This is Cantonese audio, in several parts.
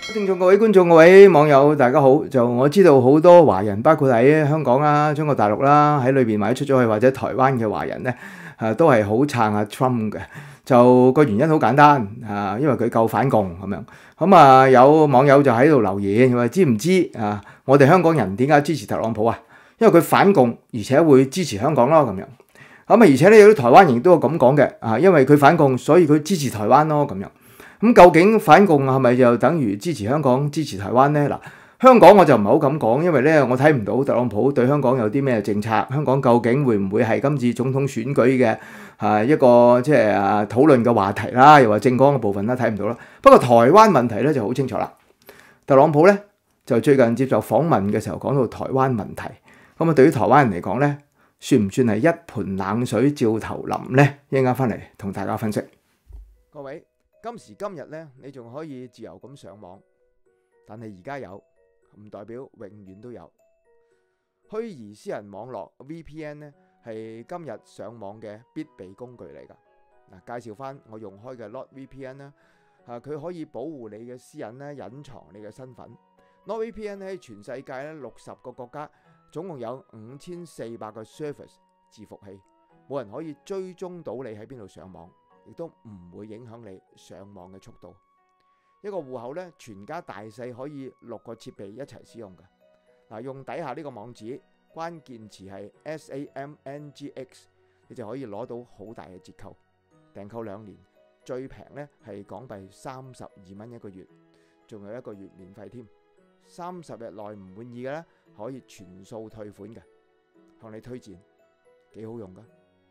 聽眾各位觀眾各位網友大家好，就我知道好多華人，包括喺香港啦、中國大陸啦，喺裏邊或者出咗去或者台灣嘅華人咧，都係好撐阿 Trump 嘅。就個原因好簡單因為佢夠反共咁樣。咁有網友就喺度留言話：知唔知我哋香港人點解支持特朗普啊？因為佢反共，而且會支持香港咯咁樣。而且咧有啲台灣人都有咁講嘅因為佢反共，所以佢支持台灣咯咁樣。咁究竟反共係咪就等於支持香港、支持台灣呢？嗱，香港我就唔係好咁講，因為咧我睇唔到特朗普對香港有啲咩政策。香港究竟會唔會係今次總統選舉嘅一個即係討論嘅話題啦？又話政綱嘅部分啦，睇唔到啦。不過台灣問題咧就好清楚啦。特朗普咧就最近接受訪問嘅時候講到台灣問題，咁對於台灣人嚟講咧，算唔算係一盆冷水照頭淋呢？一陣間翻嚟同大家分析。各位。今時今日咧，你仲可以自由咁上網，但係而家有唔代表永遠都有。虛擬私人網絡 VPN 咧係今日上網嘅必備工具嚟㗎。嗱，介紹翻我用開嘅 NordVPN 啦，佢可以保護你嘅私隱咧，隱藏你嘅身份。NordVPN 喺全世界咧60個國家，總共有5400個 service 伺服器，冇人可以追蹤到你喺邊度上網。亦都唔會影響你上網嘅速度。一個戶口咧，全家大細可以6個設備一齊使用嘅。用底下呢個網址，關鍵詞係 SAMNGX， 你就可以攞到好大嘅折扣。訂購2年，最平咧係港幣32蚊一個月，仲有1個月免費添。30日內唔滿意嘅咧，可以全數退款嘅。向你推薦，幾好用噶。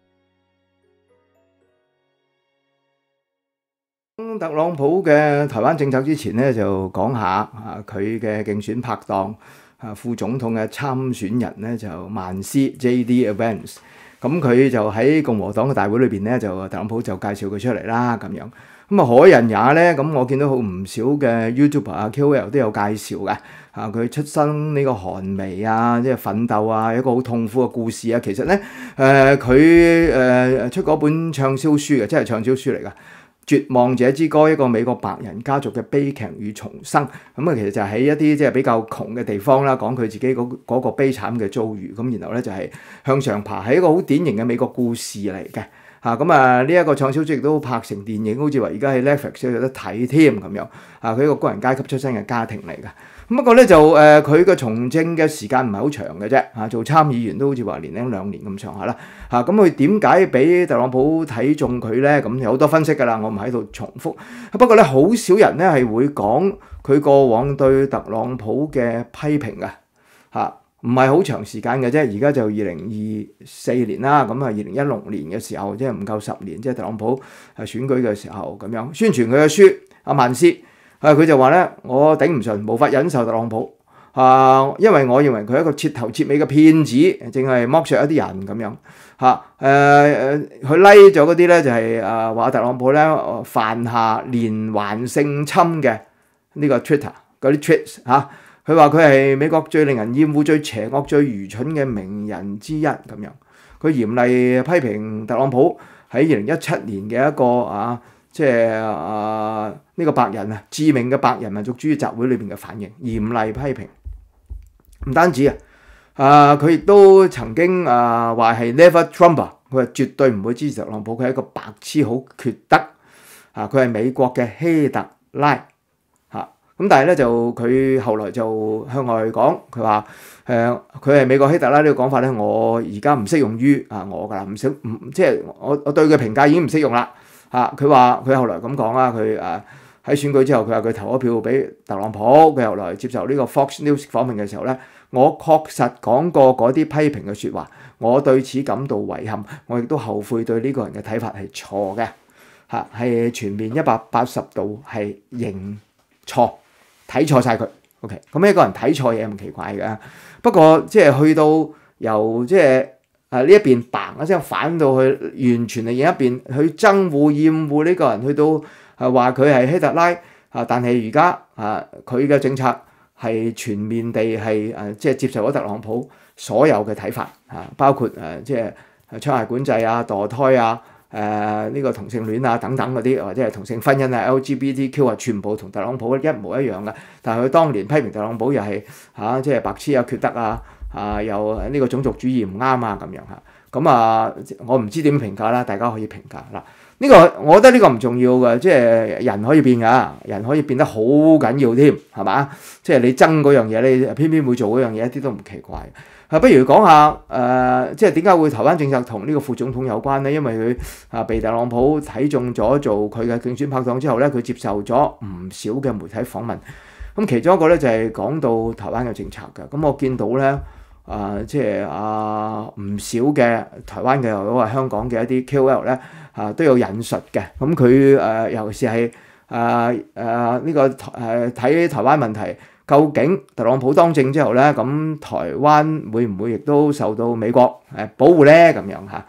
特朗普嘅台灣政策之前咧，就講下佢嘅競選拍檔副總統嘅參選人咧，就曼斯 J.D. Vance。咁佢就喺共和黨嘅大會裏邊咧，就特朗普就介紹佢出嚟啦咁樣。可人也咧，咁我見到好唔少嘅 YouTuber KOL 都有介紹嘅佢出身呢個寒微即係奮鬥一個好痛苦嘅故事其實咧佢出嗰本暢銷書嘅，即係暢銷書嚟㗎。絕望者之歌，一個美國白人家族嘅悲劇與重生。其實就喺一啲即係比較窮嘅地方啦，講佢自己嗰個悲慘嘅遭遇。然後咧就係向上爬，係一個好典型嘅美國故事嚟嘅。呢一個暢銷書亦都拍成電影，好似話而家喺 Netflix 有得睇添咁樣。佢一個工人階級出身嘅家庭嚟嘅。不過咧就佢嘅從政嘅時間唔係好長嘅啫。做參議員都好似話年零2年咁上下啦。咁佢點解俾特朗普睇中佢咧？咁有好多分析㗎啦，我唔喺度重複。不過咧，好少人咧係會講佢過往對特朗普嘅批評㗎。唔係好長時間嘅啫。而家就2024年啦，咁2016年嘅時候，即係唔夠10年，即係特朗普選舉嘅時候咁樣宣傳佢嘅書。曼斯佢就話咧，我頂唔順，無法忍受特朗普因為我認為佢係一個徹頭徹尾嘅騙子，淨係剝削一啲人咁樣佢拉咗嗰啲咧就係話特朗普咧犯下連環性侵嘅呢個 Twitter 嗰啲 tweets 佢話佢係美國最令人厭惡、最邪惡、最愚蠢嘅名人之一咁樣。佢嚴厲批評特朗普喺2017年嘅一個即係呢個白人致命嘅白人民族主義集會裏邊嘅反應，嚴厲批評。唔單止佢亦都曾經話係 never Trumper， 佢係絕對唔會支持特朗普，佢係一個白痴，好缺德佢係美國嘅希特拉咁但係咧就佢後來就向外講，佢話佢係美國希特拉呢個講法咧，我而家唔適用於我㗎啦，即係我對佢評價已經唔適用啦佢話佢後來咁講佢喺選舉之後，佢話佢投咗票俾特朗普。佢後來接受呢個 Fox News 訪問嘅時候咧，我確實講過嗰啲批評嘅説話，我對此感到遺憾，我亦都後悔對呢個人嘅睇法係錯嘅係全面180度係認錯。睇錯晒佢 ，OK， 咁一個人睇錯嘢唔奇怪嘅。不過即係去到由即係呢一邊嘭一聲反到去，完全係另一邊去憎惡厭惡呢個人，去到話佢係希特拉但係而家佢嘅政策係全面地係即係接受咗特朗普所有嘅睇法包括即係槍械管制墮胎呢個同性戀啊等等嗰啲，或者係同性婚姻啊 LGBTQ 啊，全部同特朗普一模一樣嘅。但係佢當年批評特朗普又係即係白痴啊、缺德啊、又呢個種族主義唔啱啊咁樣嚇。咁我唔知點評價啦，大家可以評價啦。呢個我覺得呢個唔重要嘅，即係人可以變㗎，人可以變得好緊要添，係嘛？即係你憎嗰樣嘢，你偏偏會做嗰樣嘢，一啲都唔奇怪。不如講下即係點解會台灣政策同呢個副總統有關呢？因為佢被特朗普睇中咗做佢嘅競選拍檔之後咧，佢接受咗唔少嘅媒體訪問。咁其中一個咧就係講到台灣嘅政策嘅。咁我見到咧即係唔少嘅台灣嘅或者話香港嘅一啲 KOL 咧都有引述嘅。咁佢尤其是係呢個睇台灣問題。究竟特朗普當政之後咧，咁台灣會唔會亦都受到美國保護咧？咁樣嚇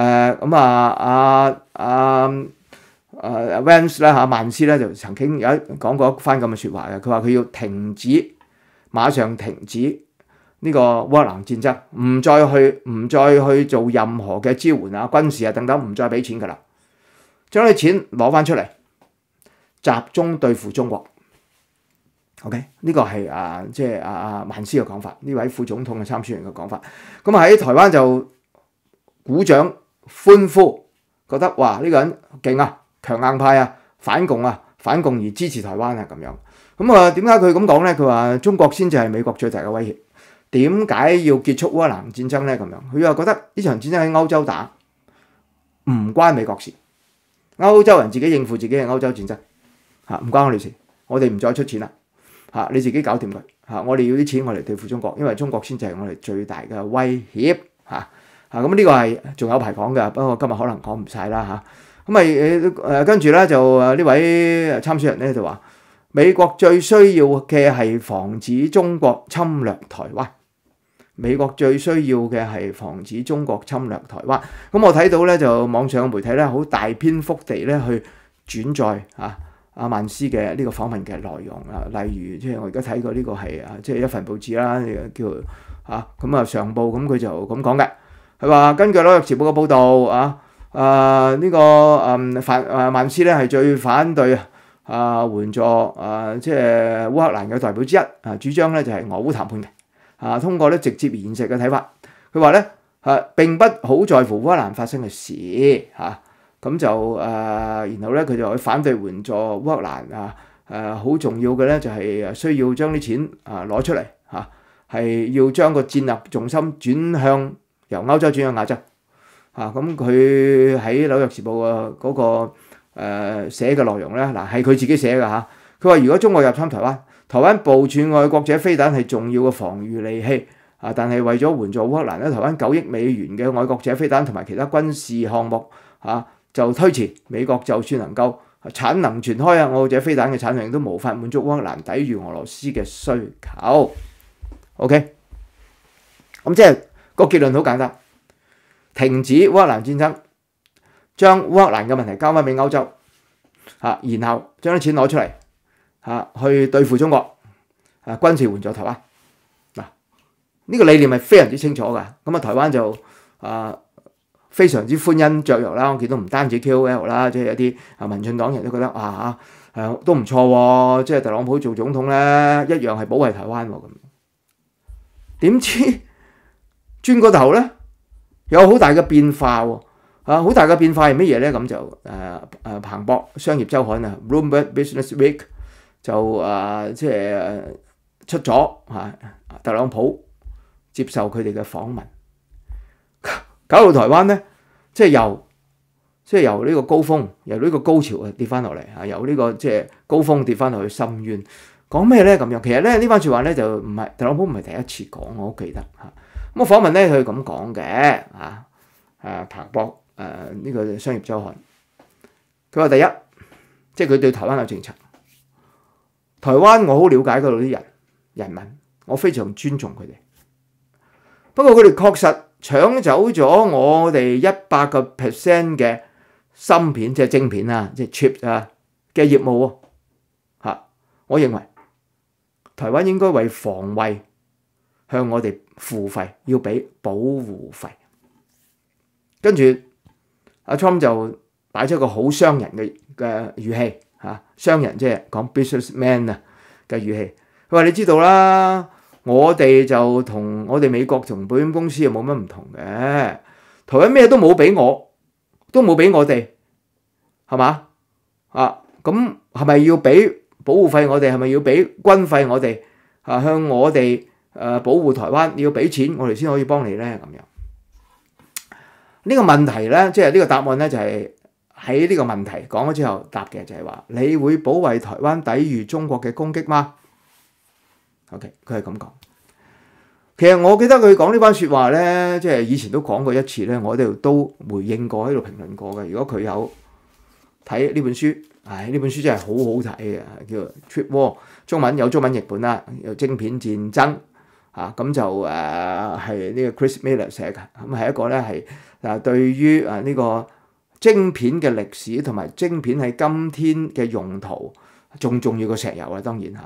Vance 咧曼斯咧就曾經有講過一番咁嘅説話嘅，佢話佢要馬上停止呢個烏克蘭戰爭，唔再去做任何嘅支援啊、軍事啊等等，唔再俾錢㗎啦，將啲錢攞翻出嚟，集中對付中國。OK， 呢個係即係曼斯嘅講法，呢位副總統嘅參選人嘅講法。咁喺台灣就鼓掌歡呼，覺得哇呢個人勁啊，強硬派啊，反共而支持台灣啊咁樣。咁點解佢咁講咧？佢話中國先至係美國最大嘅威脅。點解要結束烏克蘭戰爭咧？咁樣佢又覺得呢場戰爭喺歐洲打，唔關美國事，歐洲人自己應付自己嘅歐洲戰爭唔關我哋事，我哋唔再出錢啦。你自己搞掂佢我哋要啲錢我嚟對付中國，因為中國先至係我哋最大嘅威脅咁呢個係仲有排講嘅，不過今日可能講唔晒啦咁跟住咧就呢位參選人咧就話美國最需要嘅係防止中國侵略台灣，美國最需要嘅係防止中國侵略台灣。咁我睇到咧就網上媒體咧好大篇幅地咧去轉載曼斯嘅呢個訪問嘅內容例如即係我而家睇過呢個係即係一份報紙啦，叫上報咁佢就咁講嘅，佢話根據《紐約時報》嘅報導呢個曼斯咧係最反對援助即係烏克蘭嘅代表之一主張咧就係俄烏談判嘅通過咧直接現實嘅睇法。佢話咧並不好在乎烏克蘭發生嘅事咁就然後咧佢就去反對援助烏克蘭好重要嘅咧就係需要將啲錢攞出嚟係要將個戰略重心轉向由歐洲轉向亞洲咁佢喺紐約時報嗰個寫嘅內容咧係佢自己寫嘅佢話如果中國入侵台灣部署愛國者飛彈係重要嘅防禦利器但係為咗援助烏克蘭咧，台灣9億美元嘅愛國者飛彈同埋其他軍事項目就推遲，美國就算能夠產能全開愛國者飛彈嘅產量都無法滿足烏克蘭抵禦俄羅斯嘅需求。OK， 咁即係個結論好簡單，停止烏克蘭戰爭，將烏克蘭嘅問題交翻俾歐洲然後將啲錢攞出嚟去對付中國軍事援助台灣呢個理念係非常之清楚㗎。咁台灣就非常之歡欣雀躍啦！我見到唔單止 KOL 啦，即係一啲民進黨人都覺得都唔錯喎，即係特朗普做總統咧一樣係保衞台灣喎咁。點知轉個頭咧有好大嘅變化喎好大嘅變化係乜嘢咧？咁就彭博商業週刊Bloomberg Business Week 就即係出咗特朗普接受佢哋嘅訪問。搞到台灣咧，即係由呢個高峰，由呢個高潮跌翻落嚟由呢個即係高峰跌翻落去深淵。講咩咧咁樣？其實咧呢番説話咧就唔係特朗普唔係第一次講，我好記得咁訪問咧佢咁講嘅彭博呢個商業週刊，佢話第一，即係佢對台灣嘅政策，台灣我好了解嗰度啲人民，我非常尊重佢哋。不過佢哋確實搶走咗我哋100% 嘅芯片，即係晶片即係 chip 嘅業務我認為台灣應該為防衛向我哋付費，要俾保護費。跟住阿 Trump 就擺出一個好商人嘅語氣嚇，商人即係講 businessman 啊嘅語氣。佢話你知道啦，我哋就同我哋美國同保險公司又冇乜唔同嘅，台灣咩都冇俾我，都冇俾我哋，係嘛？咁係咪要俾保護費我哋？係咪要俾軍費我哋？向我哋保護台灣，你要俾錢我哋先可以幫你咧咁樣。呢個問題咧，即係呢個答案咧，就係喺呢個問題講咗之後答嘅，就係話你會保衛台灣抵禦中國嘅攻擊嗎？OK， 佢係咁講。其實我記得佢講呢番説話咧，即係以前都講過一次咧，我哋都回應過喺度評論過嘅。如果佢有睇呢本書，呢本書真係好好睇嘅，叫《Trade War》，中文有中文譯本啦，有晶片戰爭咁就係呢個 Chris Miller 寫嘅，咁係一個咧係對於呢個晶片嘅歷史同埋晶片喺今天嘅用途仲重要過石油啦，當然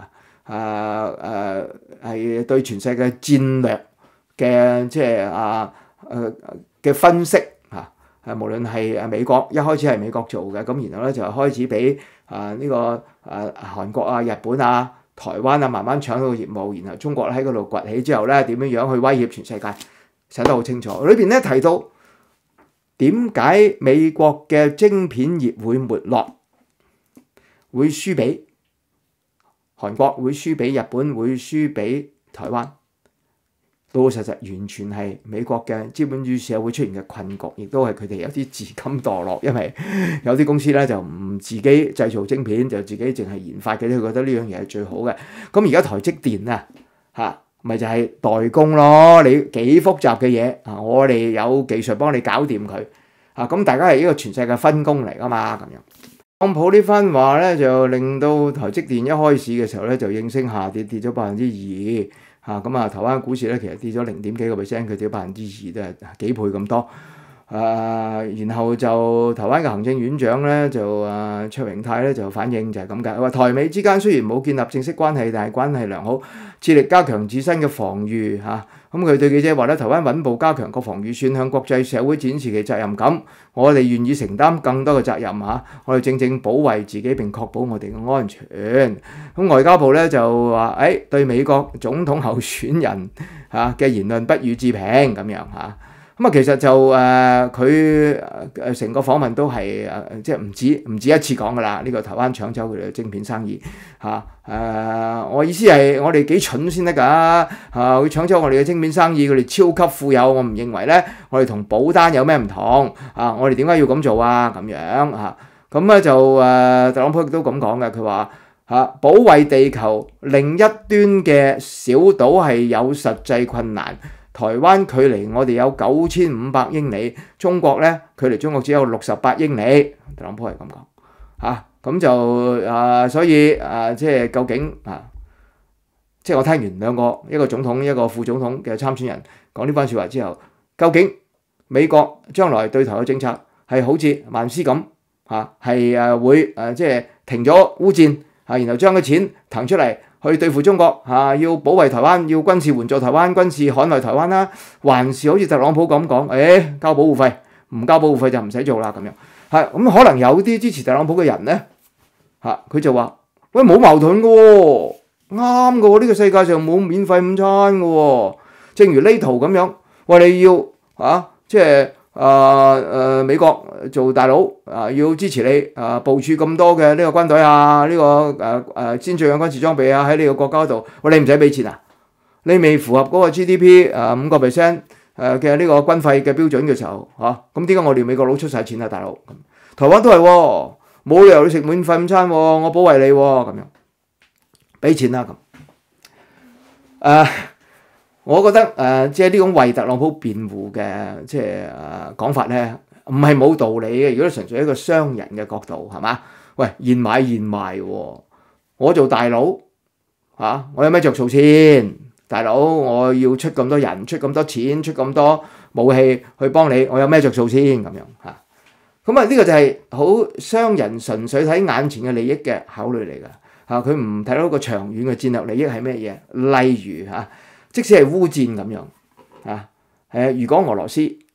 係對全世界戰略嘅即係嘅分析無論係美國一開始係美國做嘅，咁然後咧就開始俾呢個韓國日本台灣慢慢搶到業務，然後中國喺嗰度崛起之後咧點樣去威脅全世界，寫得好清楚。裏邊咧提到點解美國嘅晶片業會沒落，會輸俾韓國，會輸俾日本，會輸俾台灣。老老實實完全係美國嘅資本主義社會出現嘅困局，亦都係佢哋有啲自甘墮落，因為有啲公司咧就唔自己製造晶片，就自己淨係研發嘅，佢覺得呢樣嘢係最好嘅。咁而家台積電咪就係代工咯，你幾複雜嘅嘢我哋有技術幫你搞掂佢咁大家係一個全世界分工嚟噶嘛咁樣。特朗普呢番話咧就令到台積電一開市嘅時候咧就應聲下跌，跌咗2%。台灣股市咧其實跌咗0.幾個 percent， 佢跌咗2%，都係幾倍咁多。然後就台灣嘅行政院長咧就卓榮泰咧就反應就係咁解，話台美之間雖然冇建立正式關係，但係關係良好，致力加強自身嘅防禦咁佢對記者話咧，台灣穩步加強國防預算，向國際社會展示其責任感。我哋願意承擔更多嘅責任我哋正保衛自己並確保我哋嘅安全。咁外交部咧就話對美國總統候選人嘅言論不予置評咁樣其實就佢成個訪問都係即係唔止一次講噶啦，呢個台灣搶走佢哋嘅晶片生意我意思係我哋幾蠢先得㗎佢搶走我哋嘅晶片生意，佢哋超級富有，我唔認為咧我哋同保單有咩唔同我哋點解要咁做咁樣咁咧就特朗普亦都咁講嘅，佢話保衛地球另一端嘅小島係有實際困難。台灣距離我哋有9500英里，中國咧距離中國只有68英里。特朗普係咁講咁就所以即係究竟即係我聽完兩個一個總統一個副總統嘅參選人講呢番説話之後，究竟美國將來對台嘅政策係好似曼斯咁係會即係停咗烏戰然後將個錢騰出嚟去對付中國要保衛台灣，要軍事援助台灣，軍事捍衛台灣啦，還是好似特朗普咁講，交保護費，唔交保護費就唔使做啦咁樣。咁可能有啲支持特朗普嘅人咧佢就話：喂，冇矛盾嘅喎，啱嘅喎，呢個世界上冇免費午餐嘅喎。正如呢圖咁樣，喂，你要即係美國做大佬要支持你部署咁多嘅呢個軍隊呢個先進嘅軍事裝備喺呢個國家度，喂，你唔使俾錢你未符合嗰個 GDP 5% 嘅呢個軍費嘅標準嘅時候咁點解我哋美國佬出晒錢大佬？台灣都係冇理由你食免費午餐我保衛你咁樣，俾錢啦咁。我覺得即係呢種為特朗普辯護嘅即係講法咧，唔係冇道理嘅。如果純粹一個商人嘅角度係嘛？喂，現買現賣我做大佬我有咩着數先？大佬，我要出咁多人，出咁多錢，出咁多武器去幫你，我有咩着數先咁樣咁呢個就係好商人純粹睇眼前嘅利益嘅考慮嚟㗎佢唔睇到個長遠嘅戰略利益係咩嘢？例如即使係烏戰咁樣如果俄羅斯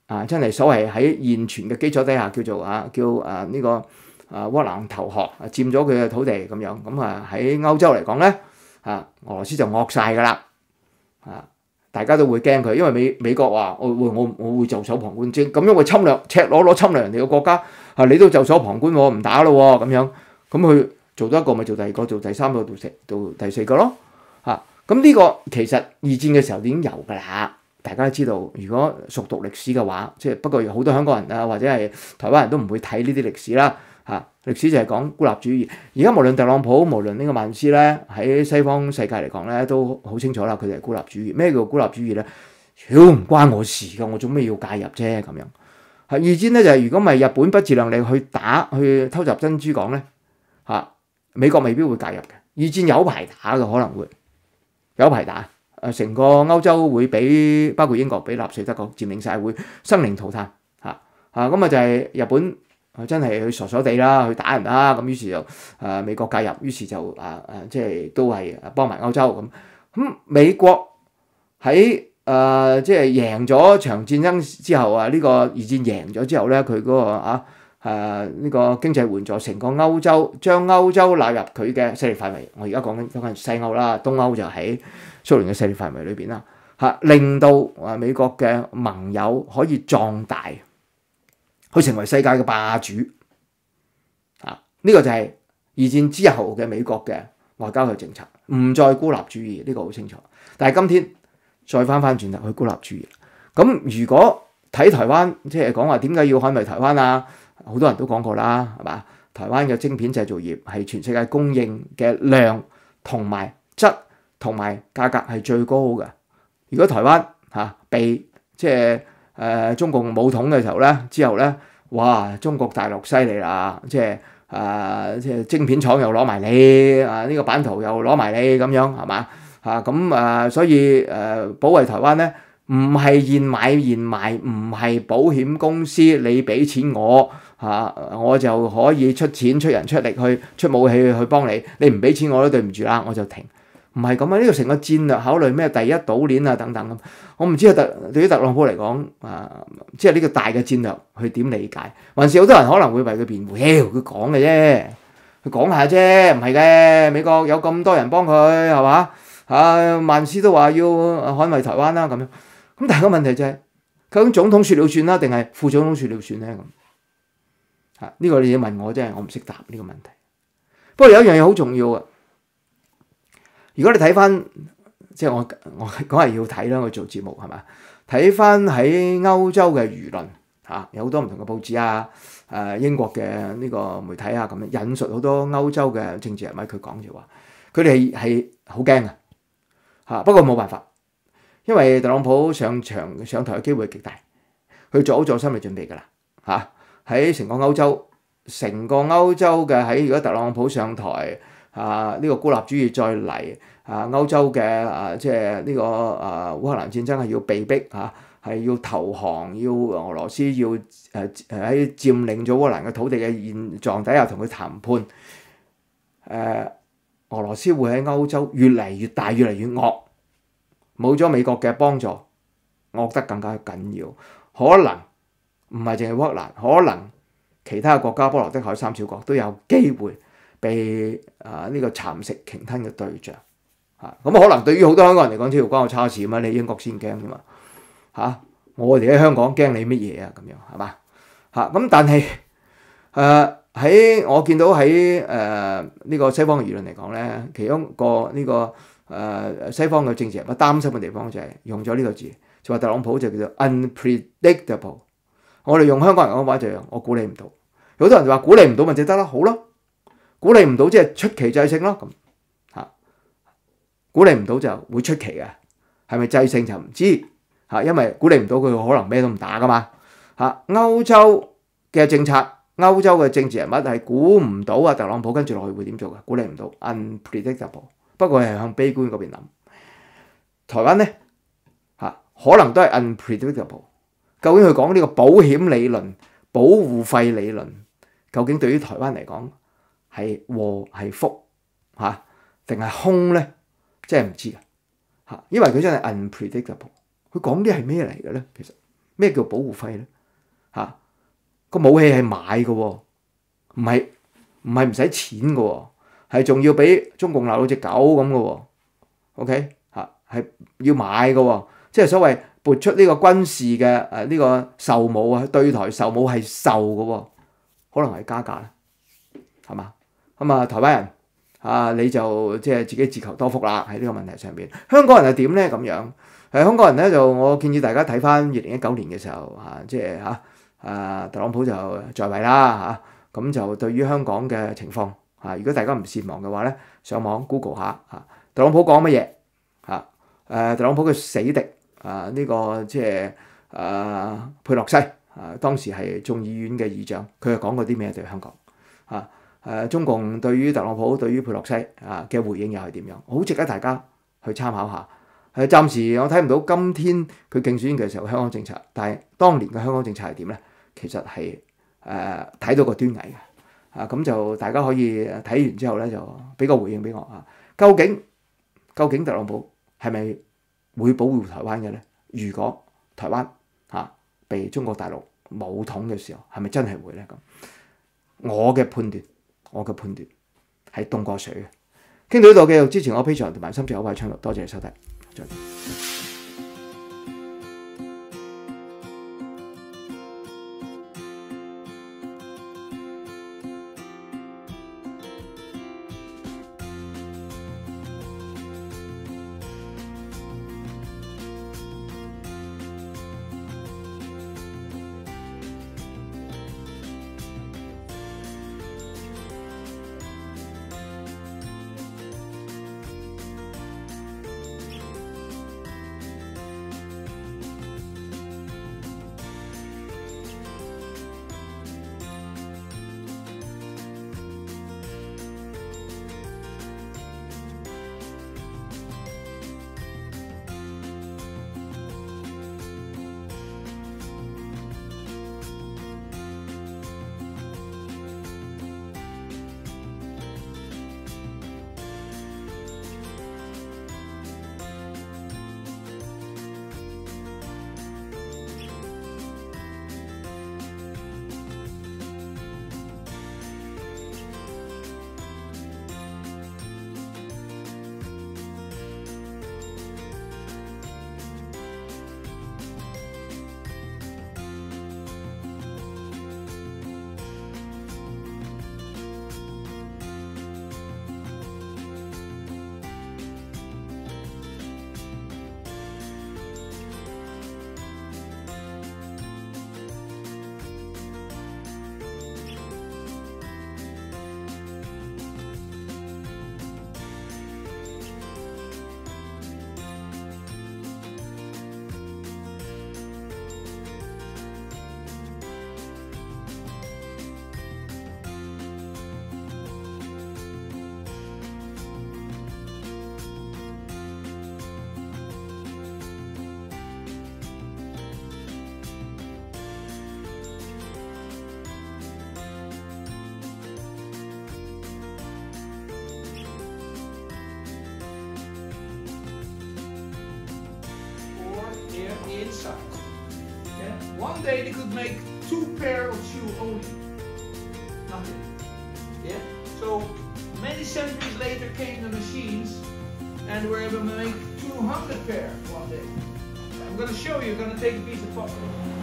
真係所謂喺現存嘅基礎底下叫做呢個烏克蘭投降，佔咗佢嘅土地咁樣。咁喺歐洲嚟講咧，俄羅斯就惡晒㗎啦，大家都會驚佢，因為美國話我會袖手旁觀，咁樣會侵略赤裸裸侵略人哋嘅國家，你都袖手旁觀喎，唔打咯喎咁樣，咁佢做多一個咪做第二個，做第三個，到第四個咯，咁呢個其實二戰嘅時候已經有㗎啦，大家都知道，如果熟讀歷史嘅話，即係不過好多香港人或者係台灣人都唔會睇呢啲歷史啦。歷史就係講孤立主義。而家無論特朗普，無論呢個曼斯咧，喺西方世界嚟講咧，都好清楚啦。佢哋係孤立主義。咩叫孤立主義咧？唔關我事㗎，我做咩要介入啫？咁樣。二戰咧就係如果唔係日本不自量力去偷襲珍珠港咧，美國未必會介入嘅。二戰有排打嘅，可能會有排打。成個歐洲會俾包括英國俾納粹德國佔領晒，會生靈塗炭。咁就係日本。真係去傻傻地啦，去打人啦，咁於是就美國介入，於是就即係都係幫埋歐洲咁。咁美國喺即係贏咗場戰爭之後呢個二戰贏咗之後咧，佢嗰個呢個經濟援助成個歐洲，將歐洲納入佢嘅勢力範圍。我而家講緊西歐啦，東歐就喺蘇聯嘅勢力範圍裏邊啦，令到美國嘅盟友可以壯大。佢成為世界嘅霸主，呢個就係二戰之後嘅美國嘅外交嘅政策，唔再孤立主義，呢個好清楚。但係今天再翻轉頭去孤立主義，咁如果睇台灣，即係講話點解要捍衞台灣啊？好多人都講過啦，係嘛？台灣嘅晶片製造業係全世界供應嘅量同埋質同埋價格係最高嘅。如果台灣被即係中共武統嘅時候咧，之後咧，哇！中國大陸犀利啦，即係晶片廠又攞埋你，呢個版圖又攞埋你咁樣，係嘛？所以保衞台灣咧，唔係現買現賣，唔係保險公司你俾錢我我就可以出錢出人出力去出武器去幫你，你唔俾錢我都對唔住啦，我就停。唔係咁啊！呢個成個戰略考慮咩第一島鏈等等咁，我唔知對於特朗普嚟講即係呢個大嘅戰略去點理解，還是好多人可能會為佢辯護，佢講嘅啫，佢講下啫，唔係嘅，美國有咁多人幫佢係嘛？曼斯都話要捍衞台灣啦咁樣，咁但係個問題就係，究竟總統説了算啦，定係副總統説了算咧咁？呢個你要問我啫，我唔識答呢個問題。不過有一樣嘢好重要啊！如果你睇翻，即係我講係要睇啦，我做節目係嘛？睇翻喺歐洲嘅輿論有好多唔同嘅報紙英國嘅呢個媒體咁樣引述好多歐洲嘅政治人物，佢講就話，佢哋係好驚嘅不過冇辦法，因為特朗普上台嘅機會極大，佢做好咗心理準備㗎啦喺成個歐洲嘅喺如果特朗普上台。呢個孤立主義再嚟歐洲嘅即係呢個烏克蘭戰爭係要被逼係要投降，要俄羅斯要喺佔領咗烏克蘭嘅土地嘅現狀底下同佢談判。俄羅斯會喺歐洲越嚟越大，越嚟越惡，冇咗美國嘅幫助，惡得更加緊要。可能唔係淨係烏克蘭，可能其他國家波羅的海三小國都有機會被呢個蠶食鯨吞嘅對象咁可能對於好多香港人嚟講，只要關我叉事嘛，你英國先驚啫嘛我哋喺香港驚你乜嘢咁樣係嘛咁？但係喺我見到喺呢個西方嘅輿論嚟講咧，其中個呢個西方嘅政治人物擔心嘅地方就係用咗呢個字，就話特朗普就叫做 unpredictable。我哋用香港人講話就係我估你唔到，有好多人就話估你唔到咪就得啦，好咯。估你唔到即係出奇制勝咯，咁估你唔到就會出奇嘅，係咪制勝就唔知因為估你唔到佢可能咩都唔打噶嘛歐洲嘅政策，歐洲嘅政治人物係估唔到特朗普跟住落去會點做嘅，估你唔到 unpredictable。不過係向悲觀嗰邊諗，台灣咧可能都係 unpredictable。究竟佢講呢個保險理論、保護費理論，究竟對於台灣嚟講？係禍係福定係凶咧？真係唔知因為佢真係 unpredictable。佢講啲係咩嚟嘅咧？其實咩叫保護費咧？個武器係買嘅喎，唔係唔使錢嘅喎，係仲要俾中共鬧到隻狗咁嘅喎。OK 係要買嘅喎，即係所謂撥出呢個軍事嘅呢個售武啊，對台售武係售嘅喎，可能係加價啦，係嘛？咁台灣人你就即係自己自求多福啦喺呢個問題上邊。香港人係點咧？咁樣香港人咧就我建議大家睇翻2019年嘅時候即係特朗普就在位啦咁就對於香港嘅情況如果大家唔善忘嘅話咧，上網 Google 下特朗普講乜嘢特朗普嘅死敵呢個即係佩洛西當時係眾議院嘅議長，佢又講過啲咩對香港中共對於特朗普對於佩洛西嘅回應又係點樣？好值得大家去參考下。暫時我睇唔到今天佢競選嘅時候香港政策，但係當年嘅香港政策係點咧？其實係睇到個端倪嘅咁就大家可以睇完之後咧就俾個回應俾我究竟特朗普係咪會保護台灣嘅咧？如果台灣被中國大陸武統嘅時候，係咪真係會咧？咁我嘅判斷係凍過水嘅。傾到呢度，繼續支持我 Patreon 同埋深圳好派頻道，多謝你收睇，再見。 Inside. Yeah? One day they could make 2 pairs of shoes only. Nothing. Yeah? So many centuries later came the machines and they were able to make 200 pairs one day. I'm going to show you, I'm going to take a piece of popcorn.